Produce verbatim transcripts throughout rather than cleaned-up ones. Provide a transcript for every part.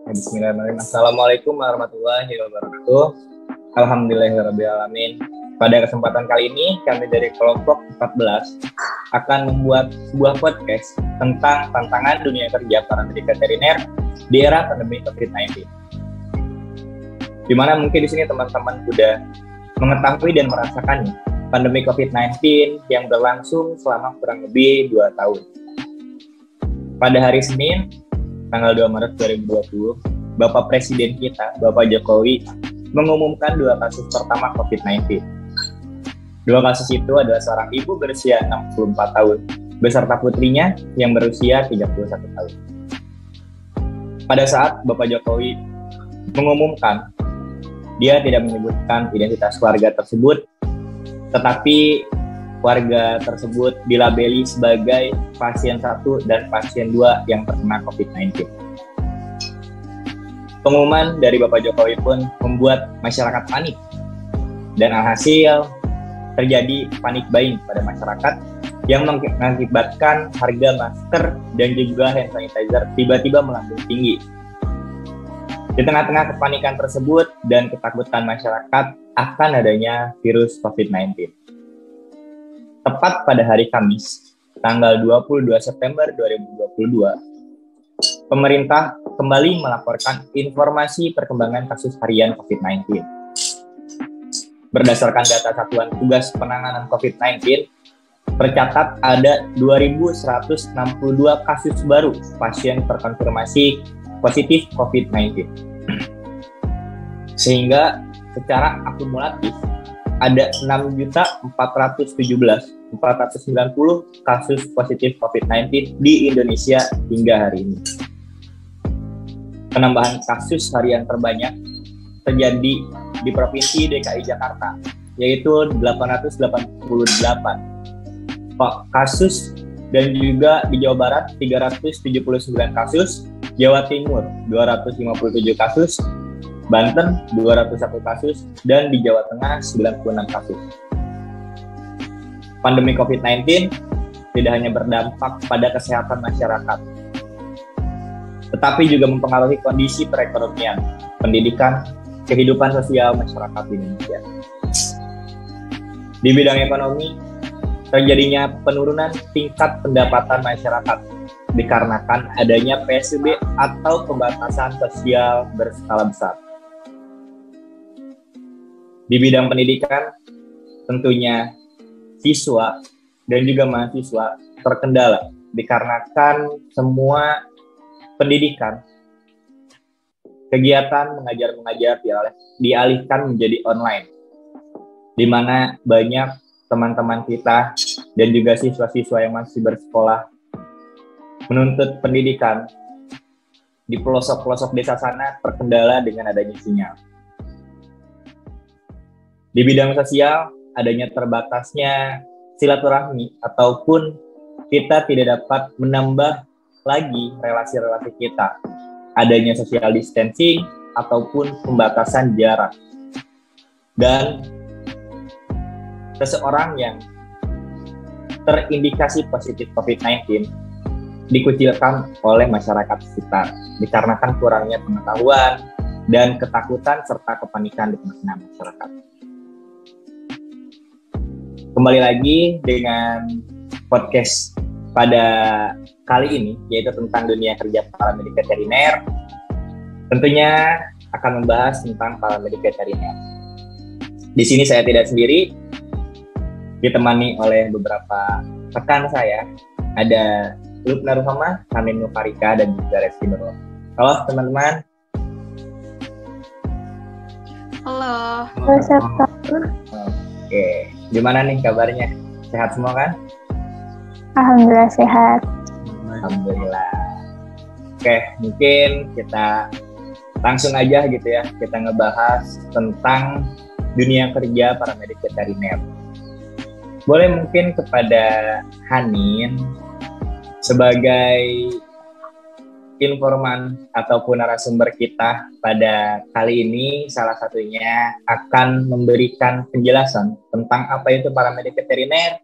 Bismillahirrahmanirrahim. Assalamualaikum warahmatullahi wabarakatuh. Alhamdulillahirrahmanirrahim. Pada kesempatan kali ini, kami dari kelompok empat belas akan membuat sebuah podcast tentang tantangan dunia kerja para medika veteriner di era pandemi covid sembilan belas. Di mana mungkin di sini teman-teman sudah mengetahui dan merasakannya pandemi covid sembilan belas yang berlangsung selama kurang lebih dua tahun. Pada hari Senin, tanggal dua Maret dua ribu dua puluh, Bapak Presiden kita, Bapak Jokowi, mengumumkan dua kasus pertama covid sembilan belas. Dua kasus itu adalah seorang ibu berusia enam puluh empat tahun, beserta putrinya yang berusia tiga puluh satu tahun. Pada saat Bapak Jokowi mengumumkan, dia tidak menyebutkan identitas warga tersebut, tetapi warga tersebut dilabeli sebagai pasien satu dan pasien dua yang terkena covid sembilan belas. Pengumuman dari Bapak Jokowi pun membuat masyarakat panik, dan alhasil terjadi panik buying pada masyarakat yang mengakibatkan harga masker dan juga hand sanitizer tiba-tiba melambung tinggi. Di tengah-tengah kepanikan tersebut dan ketakutan masyarakat akan adanya virus covid sembilan belas, tepat pada hari Kamis, tanggal dua puluh dua September dua ribu dua puluh dua, pemerintah kembali melaporkan informasi perkembangan kasus harian covid sembilan belas. Berdasarkan data Satuan Tugas Penanganan covid sembilan belas, tercatat ada dua ribu seratus enam puluh dua kasus baru pasien terkonfirmasi positif covid sembilan belas. Sehingga secara akumulatif ada enam juta empat ratus tujuh belas ribu empat ratus sembilan puluh kasus positif covid sembilan belas di Indonesia hingga hari ini. Penambahan kasus harian terbanyak terjadi di Provinsi D K I Jakarta, yaitu delapan ratus delapan puluh delapan kasus, dan juga di Jawa Barat tiga ratus tujuh puluh sembilan kasus, Jawa Timur dua ratus lima puluh tujuh kasus, Banten dua ratus satu kasus, dan di Jawa Tengah sembilan puluh enam kasus. Pandemi covid sembilan belas tidak hanya berdampak pada kesehatan masyarakat, tetapi juga mempengaruhi kondisi perekonomian, pendidikan, kehidupan sosial masyarakat di Indonesia. Di bidang ekonomi, terjadinya penurunan tingkat pendapatan masyarakat dikarenakan adanya P S B B atau pembatasan sosial berskala besar. Di bidang pendidikan, tentunya siswa dan juga mahasiswa terkendala dikarenakan semua pendidikan, kegiatan mengajar-mengajar dialihkan menjadi online, di mana banyak teman-teman kita dan juga siswa-siswa yang masih bersekolah menuntut pendidikan di pelosok-pelosok desa sana terkendala dengan adanya sinyal. Di bidang sosial, adanya terbatasnya silaturahmi ataupun kita tidak dapat menambah lagi relasi-relasi kita, adanya social distancing ataupun pembatasan jarak. Dan seseorang yang terindikasi positif covid sembilan belas dikucilkan oleh masyarakat sekitar dikarenakan kurangnya pengetahuan dan ketakutan serta kepanikan di tengah masyarakat. Kembali lagi dengan podcast pada kali ini, yaitu tentang dunia kerja para medika veteriner. Tentunya akan membahas tentang para medika veteriner. Di sini saya tidak sendiri, ditemani oleh beberapa rekan saya. Ada Lupna Ruhama, Hanin Nufarika, dan juga Reski Nurul. Halo teman-teman. Halo. Halo. Oke, gimana nih kabarnya? Sehat semua kan? Alhamdulillah sehat. Alhamdulillah. Oke, mungkin kita langsung aja gitu ya, kita ngebahas tentang dunia kerja para medik veteriner. Boleh mungkin kepada Hanin sebagai informan ataupun narasumber kita pada kali ini, salah satunya akan memberikan penjelasan tentang apa itu para medik veteriner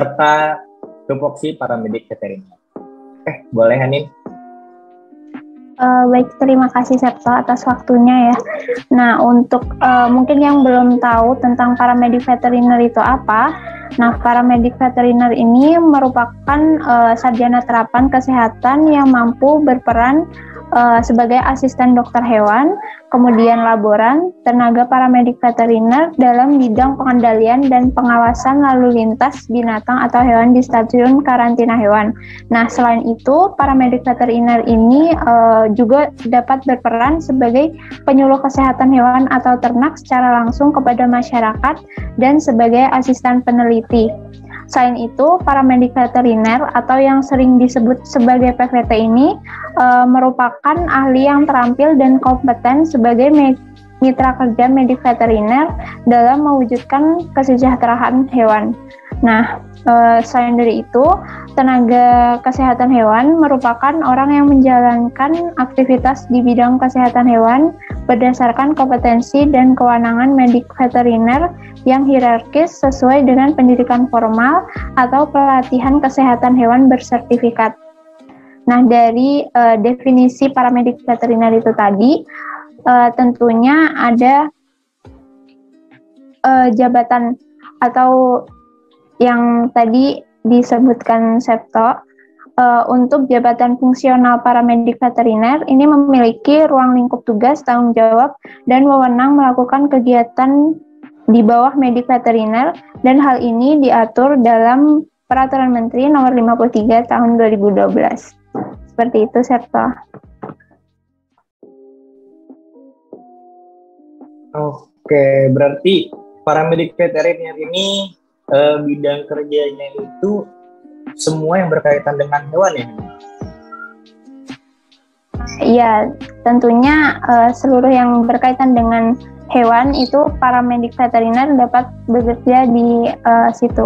serta tupoksi para medik veteriner. Eh, boleh Hanin? Uh, baik, terima kasih Septo atas waktunya ya. Nah, untuk uh, mungkin yang belum tahu tentang paramedik veteriner itu apa, nah paramedik veteriner ini merupakan uh, sarjana terapan kesehatan yang mampu berperan uh, sebagai asisten dokter hewan, kemudian laboran, tenaga paramedik veteriner dalam bidang pengendalian dan pengawasan lalu lintas binatang atau hewan di stasiun karantina hewan. Nah, selain itu, paramedik veteriner ini uh, juga dapat berperan sebagai penyuluh kesehatan hewan atau ternak secara langsung kepada masyarakat dan sebagai asisten peneliti. Selain itu, paramedik veteriner atau yang sering disebut sebagai P V T ini e, merupakan ahli yang terampil dan kompeten sebagai mitra kerja medik veteriner dalam mewujudkan kesejahteraan hewan. Nah, e, selain dari itu, tenaga kesehatan hewan merupakan orang yang menjalankan aktivitas di bidang kesehatan hewan berdasarkan kompetensi dan kewenangan medik veteriner yang hierarkis sesuai dengan pendidikan formal atau pelatihan kesehatan hewan bersertifikat. Nah, dari uh, definisi paramedik veteriner itu tadi, uh, tentunya ada uh, jabatan atau yang tadi disebutkan Septo, uh, untuk jabatan fungsional paramedik veteriner ini memiliki ruang lingkup tugas, tanggung jawab, dan wewenang melakukan kegiatan di bawah medik veteriner, dan hal ini diatur dalam Peraturan Menteri Nomor lima puluh tiga Tahun dua ribu dua belas. Seperti itu, Septo. Oke, berarti paramedik veteriner ini eh, bidang kerjanya itu semua yang berkaitan dengan hewan ya? Iya, tentunya uh, seluruh yang berkaitan dengan hewan itu paramedik veteriner dapat bekerja di uh, situ.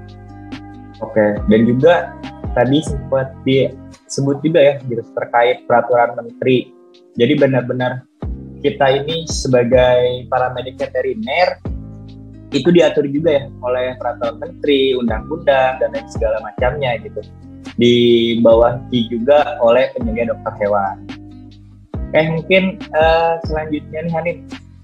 Oke, dan juga tadi sempat disebut juga ya terkait peraturan menteri. Jadi benar-benar kita ini sebagai paramedik veteriner itu diatur juga ya oleh peraturan menteri, undang-undang, dan lain segala macamnya gitu. Di bawah juga oleh penyedia dokter hewan. Oke, mungkin uh, selanjutnya nih Hanif,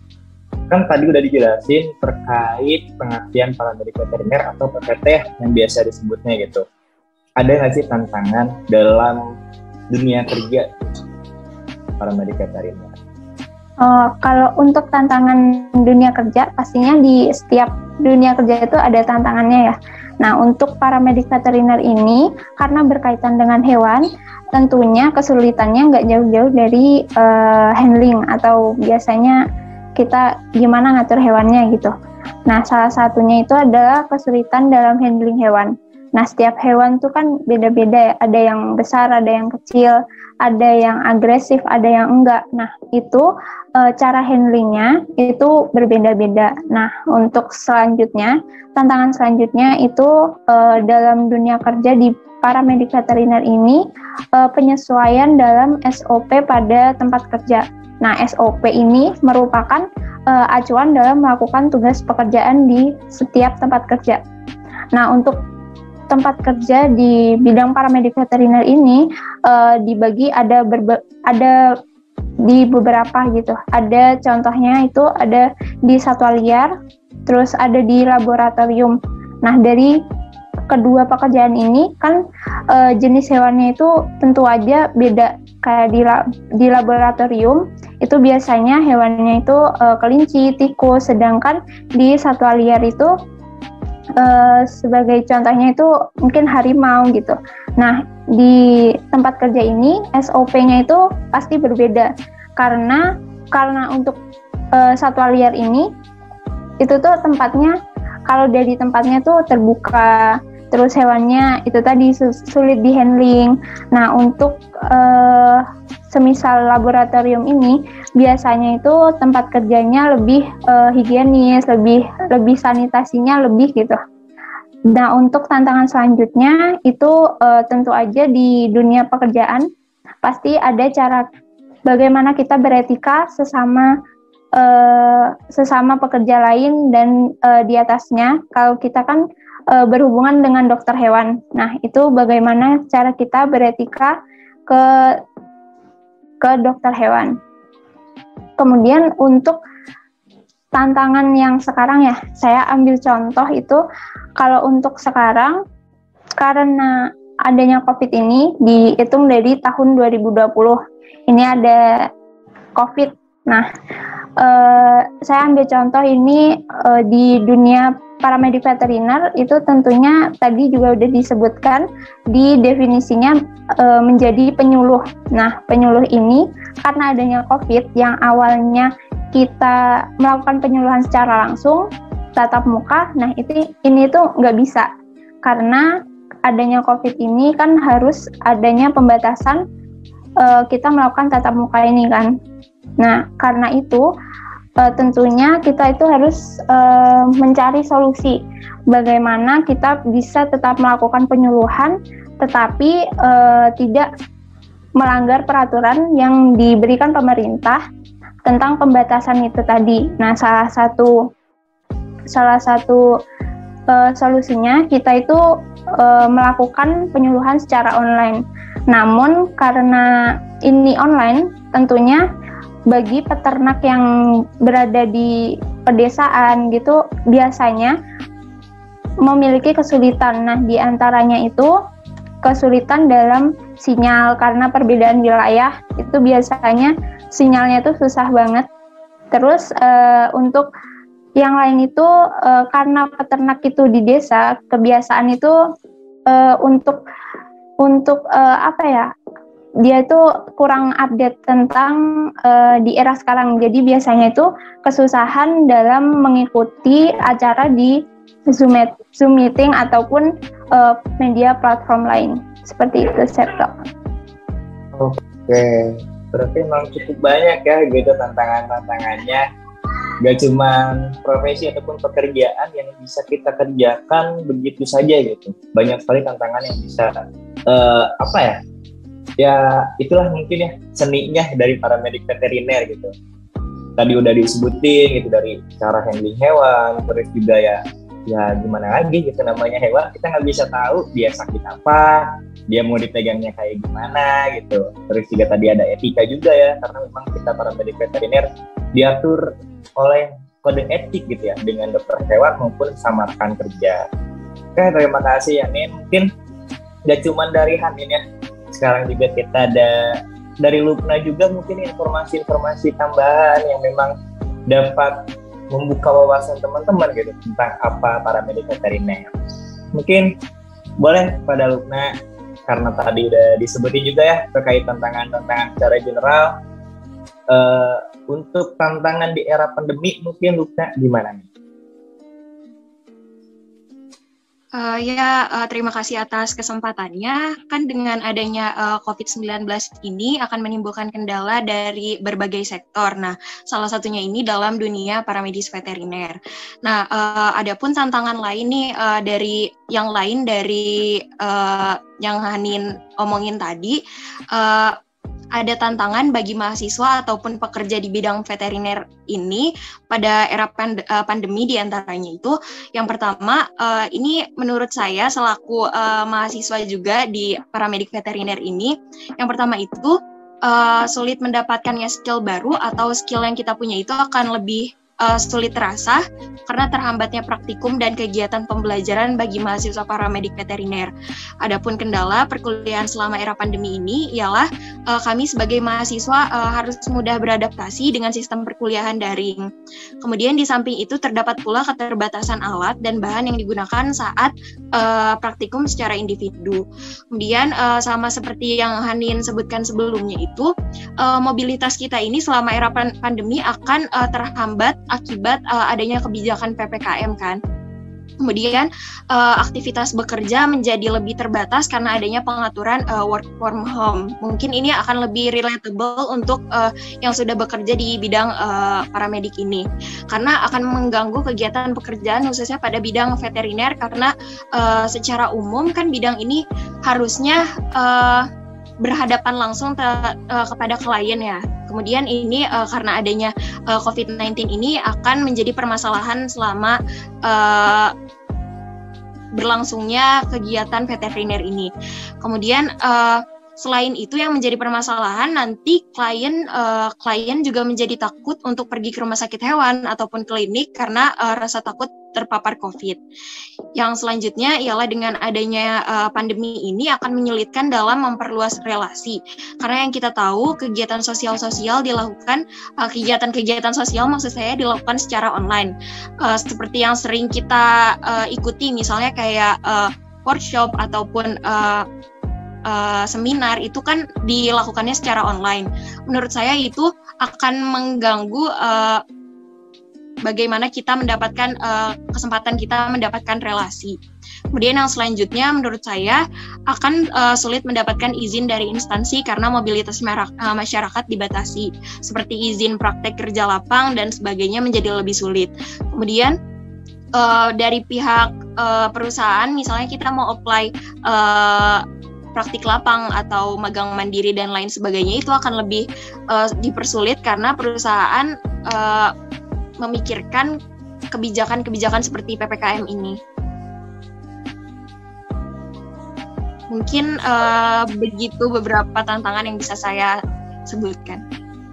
kan tadi udah dijelasin terkait pengertian paramedik veteriner atau P V T yang biasa disebutnya gitu. Ada nggak sih tantangan dalam dunia kerja paramedik veteriner? Uh, kalau untuk tantangan dunia kerja, pastinya di setiap dunia kerja itu ada tantangannya ya. Nah, untuk paramedik veteriner ini, karena berkaitan dengan hewan, tentunya kesulitannya nggak jauh-jauh dari uh, handling atau biasanya kita gimana ngatur hewannya gitu. Nah, salah satunya itu adalah kesulitan dalam handling hewan. Nah, setiap hewan tuh kan beda-beda ya, ada yang besar, ada yang kecil, ada yang agresif, ada yang enggak. Nah, itu e, cara handlingnya itu berbeda-beda. Nah, untuk selanjutnya, tantangan selanjutnya itu e, dalam dunia kerja di paramedik veteriner ini, e, penyesuaian dalam S O P pada tempat kerja. Nah, S O P ini merupakan e, acuan dalam melakukan tugas pekerjaan di setiap tempat kerja. Nah, untuk tempat kerja di bidang paramedik veteriner ini uh, dibagi ada berbe- ada di beberapa gitu. Ada contohnya itu ada di satwa liar, terus ada di laboratorium. Nah, dari kedua pekerjaan ini kan uh, jenis hewannya itu tentu aja beda. Kayak di la- di laboratorium itu biasanya hewannya itu uh, kelinci, tikus, sedangkan di satwa liar itu Uh, sebagai contohnya itu mungkin harimau gitu. Nah, di tempat kerja ini S O P-nya itu pasti berbeda karena karena untuk uh, satwa liar ini itu tuh tempatnya, kalau dari tempatnya tuh terbuka, terus hewannya itu tadi sulit di handling. Nah, untuk uh, semisal laboratorium ini biasanya itu tempat kerjanya lebih uh, higienis, lebih lebih sanitasinya lebih gitu. Nah, untuk tantangan selanjutnya itu uh, tentu aja di dunia pekerjaan pasti ada cara bagaimana kita beretika sesama uh, sesama pekerja lain dan uh, di atasnya. Kalau kita kan uh, berhubungan dengan dokter hewan. Nah, itu bagaimana cara kita beretika ke ke dokter hewan. Kemudian untuk tantangan yang sekarang ya, saya ambil contoh itu kalau untuk sekarang karena adanya COVID ini dihitung dari tahun dua ribu dua puluh. Ini ada COVID. Nah, eh, saya ambil contoh ini eh, di dunia paramedik veteriner itu tentunya tadi juga udah disebutkan di definisinya e, menjadi penyuluh. Nah, penyuluh ini karena adanya COVID yang awalnya kita melakukan penyuluhan secara langsung, tatap muka, nah itu ini tuh nggak bisa karena adanya COVID ini kan harus adanya pembatasan e, kita melakukan tatap muka ini kan. Nah, karena itu Uh, tentunya kita itu harus uh, mencari solusi bagaimana kita bisa tetap melakukan penyuluhan tetapi uh, tidak melanggar peraturan yang diberikan pemerintah tentang pembatasan itu tadi. Nah, salah satu salah satu uh, solusinya kita itu uh, melakukan penyuluhan secara online. Namun karena ini online, tentunya bagi peternak yang berada di pedesaan gitu biasanya memiliki kesulitan. Nah, di antaranya itu kesulitan dalam sinyal karena perbedaan wilayah itu biasanya sinyalnya itu susah banget. Terus uh, untuk yang lain itu uh, karena peternak itu di desa kebiasaan itu uh, untuk untuk uh, apa ya? Dia itu kurang update tentang uh, di era sekarang. Jadi biasanya itu kesusahan dalam mengikuti acara di Zoom, Zoom meeting ataupun uh, media platform lain. Seperti itu, Septo. Oke, berarti memang cukup banyak ya gitu tantangan-tantangannya. Gak cuma profesi ataupun pekerjaan yang bisa kita kerjakan begitu saja gitu. Banyak sekali tantangan yang bisa uh, apa ya? Ya itulah mungkin ya seninya dari paramedik veteriner gitu. Tadi udah disebutin gitu dari cara handling hewan, terus juga ya ya gimana lagi gitu namanya hewan kita nggak bisa tahu dia sakit apa, dia mau dipegangnya kayak gimana gitu. Terus juga tadi ada etika juga ya karena memang kita paramedik veteriner diatur oleh kode etik gitu ya dengan dokter hewan maupun sama rekan kerja. Oke, terima kasih ya Nin. Mungkin gak cuma dari Hanin ya. Sekarang juga kita ada dari Lupna juga mungkin informasi-informasi tambahan yang memang dapat membuka wawasan teman-teman gitu tentang apa paramedik veteriner. Mungkin boleh pada Lupna karena tadi udah disebutin juga ya terkait tantangan-tantangan secara general. Uh, untuk tantangan di era pandemi mungkin Lupna gimana nih? Uh, ya, uh, terima kasih atas kesempatannya. Kan dengan adanya uh, covid sembilan belas ini akan menimbulkan kendala dari berbagai sektor. Nah, salah satunya ini dalam dunia paramedis veteriner. Nah, uh, adapun tantangan lain nih uh, dari yang lain dari uh, yang Hanin omongin tadi, uh, ada tantangan bagi mahasiswa ataupun pekerja di bidang veteriner ini pada era pand- pandemi diantaranya itu. Yang pertama, uh, ini menurut saya selaku uh, mahasiswa juga di paramedik veteriner ini, yang pertama itu uh, sulit mendapatkannya skill baru atau skill yang kita punya itu akan lebih uh, sulit terasa karena terhambatnya praktikum dan kegiatan pembelajaran bagi mahasiswa paramedik veteriner. Adapun kendala perkuliahan selama era pandemi ini ialah uh, kami sebagai mahasiswa uh, harus mudah beradaptasi dengan sistem perkuliahan daring. Kemudian di samping itu terdapat pula keterbatasan alat dan bahan yang digunakan saat uh, praktikum secara individu. Kemudian uh, sama seperti yang Hanin sebutkan sebelumnya itu, uh, mobilitas kita ini selama era pan- pandemi akan uh, terhambat akibat uh, adanya kebijakan P P K M kan. Kemudian uh, aktivitas bekerja menjadi lebih terbatas karena adanya pengaturan uh, work from home. Mungkin ini akan lebih relatable untuk uh, yang sudah bekerja di bidang uh, paramedik ini, karena akan mengganggu kegiatan pekerjaan khususnya pada bidang veteriner karena uh, secara umum kan bidang ini harusnya uh, berhadapan langsung te- uh, kepada klien ya. Kemudian ini uh, karena adanya uh, covid sembilan belas ini akan menjadi permasalahan selama uh, berlangsungnya kegiatan veteriner ini. Kemudian uh, Selain itu yang menjadi permasalahan nanti klien uh, klien juga menjadi takut untuk pergi ke rumah sakit hewan ataupun klinik karena uh, rasa takut terpapar COVID. Yang selanjutnya ialah dengan adanya uh, pandemi ini akan menyulitkan dalam memperluas relasi. Karena yang kita tahu kegiatan sosial-sosial dilakukan uh, kegiatan-kegiatan sosial maksud saya dilakukan secara online. Uh, seperti yang sering kita uh, ikuti misalnya kayak uh, workshop ataupun uh, Uh, seminar itu kan dilakukannya secara online. Menurut saya itu akan mengganggu uh, bagaimana kita mendapatkan uh, kesempatan kita mendapatkan relasi. Kemudian yang selanjutnya menurut saya akan uh, sulit mendapatkan izin dari instansi karena mobilitas uh, masyarakat dibatasi, seperti izin praktek kerja lapang dan sebagainya menjadi lebih sulit. Kemudian uh, dari pihak uh, perusahaan misalnya kita mau apply uh, praktik lapang atau magang mandiri dan lain sebagainya itu akan lebih uh, dipersulit karena perusahaan uh, memikirkan kebijakan-kebijakan seperti P P K M ini. Mungkin uh, begitu beberapa tantangan yang bisa saya sebutkan.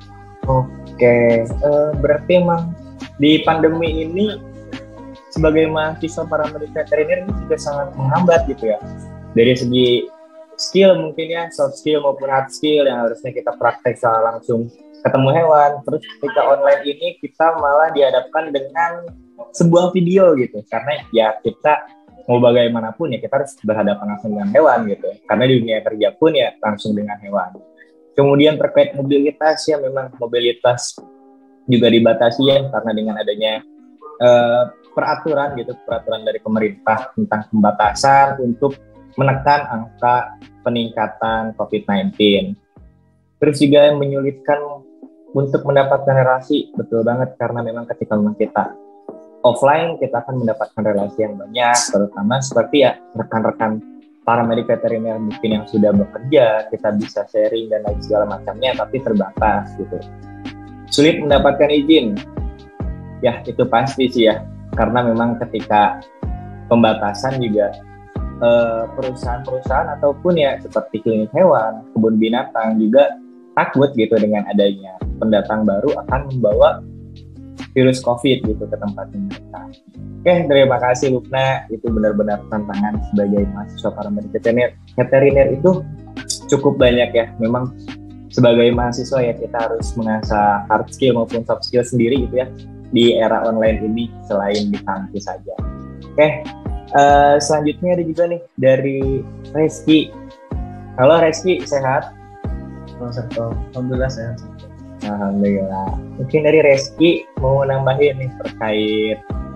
Oke, uh, berarti emang di pandemi ini sebagai mahasiswa paramedika veteriner ini juga sangat menghambat gitu ya. Dari segi skill mungkin ya, soft skill maupun hard skill yang harusnya kita praktek secara langsung ketemu hewan. Terus ketika online ini kita malah dihadapkan dengan sebuah video gitu. Karena ya kita mau bagaimanapun ya kita harus berhadapan langsung dengan hewan gitu. Karena di dunia kerja pun ya langsung dengan hewan. Kemudian terkait mobilitas ya memang mobilitas juga dibatasi ya karena dengan adanya uh, peraturan gitu, peraturan dari pemerintah tentang pembatasan untuk menekan angka peningkatan covid sembilan belas. Terus juga yang menyulitkan untuk mendapatkan relasi, betul banget, karena memang ketika memang kita offline, kita akan mendapatkan relasi yang banyak, terutama seperti ya rekan-rekan paramedik veteriner mungkin yang sudah bekerja, kita bisa sharing dan lain segala macamnya, tapi terbatas gitu. Sulit mendapatkan izin, ya itu pasti sih ya, karena memang ketika pembatasan juga Uh, perusahaan-perusahaan ataupun ya seperti klinik hewan, kebun binatang juga takut gitu dengan adanya pendatang baru akan membawa virus COVID gitu ke tempat mereka. Oke, terima kasih Lukna, itu benar-benar tantangan sebagai mahasiswa paramedik veteriner. Veteriner itu cukup banyak ya, memang sebagai mahasiswa ya kita harus mengasah hard skill maupun soft skill sendiri gitu ya di era online ini selain di kampus saja. Oke. Uh, selanjutnya ada juga nih dari Reski. Halo Reski, sehat? Halo Sabto, alhamdulillah sehat. Alhamdulillah. Mungkin dari Reski mau nambahin nih terkait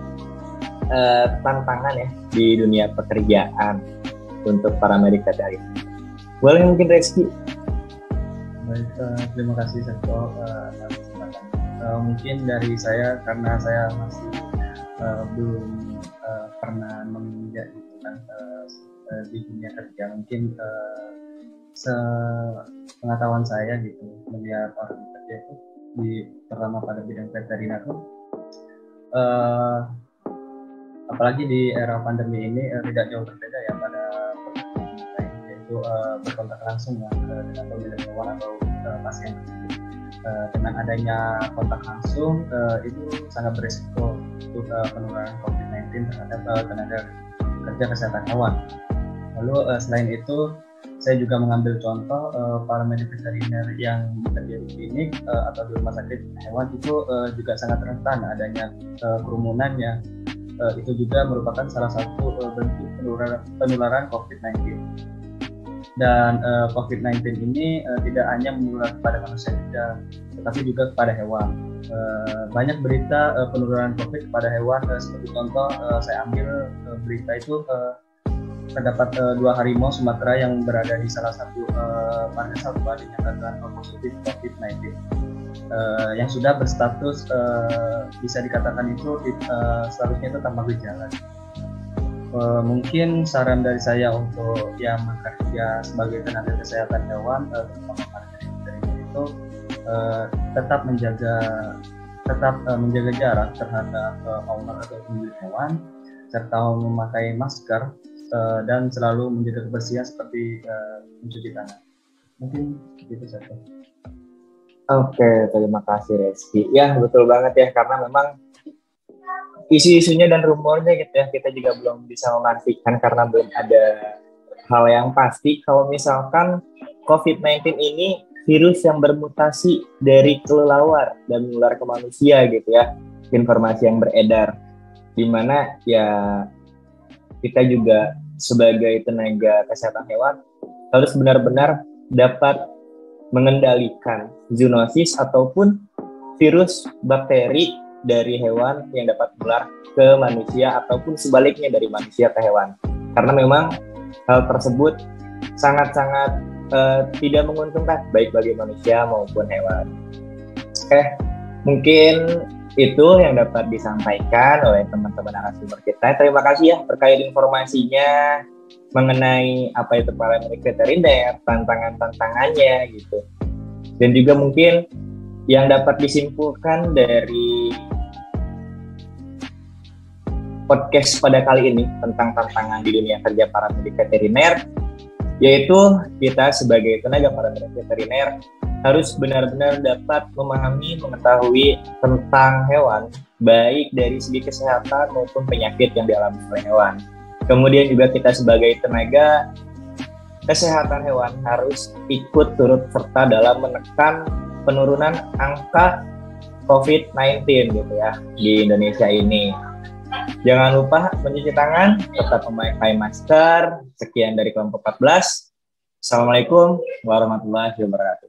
uh, tantangan ya di dunia pekerjaan untuk paramedik veteriner. Boleh mungkin Reski? Baik, uh, terima kasih Sabto uh, atas kesempatan. Uh, mungkin dari saya karena saya masih uh, belum Uh, pernah menginjak gitu kan uh, uh, di dunia kerja, mungkin uh, sepengetahuan saya gitu melihat orang kerja itu di terutama pada bidang veteriner tuh uh, apalagi di era pandemi ini uh, tidak jauh berbeda ya pada pekerjaan yaitu uh, berkontak langsung ya uh, dengan pemilik hewan atau uh, pasien tersebut. Uh, dengan adanya kontak langsung uh, itu sangat berisiko untuk uh, penularan covid sembilan belas terhadap uh, tenaga kerja kesehatan hewan. Lalu uh, selain itu saya juga mengambil contoh uh, paramedik veteriner yang bekerja di klinik uh, atau di rumah sakit hewan itu uh, juga sangat rentan adanya uh, kerumunannya. Uh, itu juga merupakan salah satu uh, bentuk penularan, penularan covid sembilan belas. Dan uh, covid sembilan belas ini uh, tidak hanya menular kepada manusia saja, tetapi juga kepada hewan. Uh, banyak berita uh, penularan COVID kepada hewan, uh, seperti contoh uh, saya ambil uh, berita itu uh, terdapat uh, dua harimau Sumatera yang berada di salah satu uh, marga satwa dinyatakan positif covid sembilan belas. Uh, yang sudah berstatus uh, bisa dikatakan itu uh, statusnya itu tanpa gejala. Uh, mungkin saran dari saya untuk yang bekerja sebagai tenaga kesehatan hewan, uh, terutama pada veteriner itu uh, tetap menjaga tetap uh, menjaga jarak terhadap uh, owner atau pemilik hewan, serta memakai masker uh, dan selalu menjaga kebersihan seperti uh, mencuci tangan. Mungkin gitu saja. Oke, terima kasih Reski. Ya, betul banget ya, karena memang isu-isunya dan rumornya gitu ya, kita juga belum bisa memastikan karena belum ada hal yang pasti. Kalau misalkan covid sembilan belas ini virus yang bermutasi dari kelelawar dan menular ke manusia gitu ya, informasi yang beredar, di mana ya kita juga sebagai tenaga kesehatan hewan harus benar-benar dapat mengendalikan zoonosis ataupun virus bakteri dari hewan yang dapat menular ke manusia ataupun sebaliknya dari manusia ke hewan. Karena memang hal tersebut sangat-sangat uh, tidak menguntungkan baik bagi manusia maupun hewan. Oke, mungkin itu yang dapat disampaikan oleh teman-teman narasumber kita. Terima kasih ya terkait informasinya mengenai apa itu paramedik veteriner, tantangan-tantangannya gitu. Dan juga mungkin yang dapat disimpulkan dari podcast pada kali ini tentang tantangan di dunia kerja paramedik veteriner, yaitu kita sebagai tenaga paramedik veteriner harus benar-benar dapat memahami, mengetahui tentang hewan, baik dari segi kesehatan maupun penyakit yang dialami oleh hewan. Kemudian juga kita sebagai tenaga kesehatan hewan harus ikut turut serta dalam menekan penurunan angka covid sembilan belas gitu ya di Indonesia ini. Jangan lupa mencuci tangan, tetap memakai masker. Sekian dari kelompok empat belas. Assalamualaikum warahmatullahi wabarakatuh.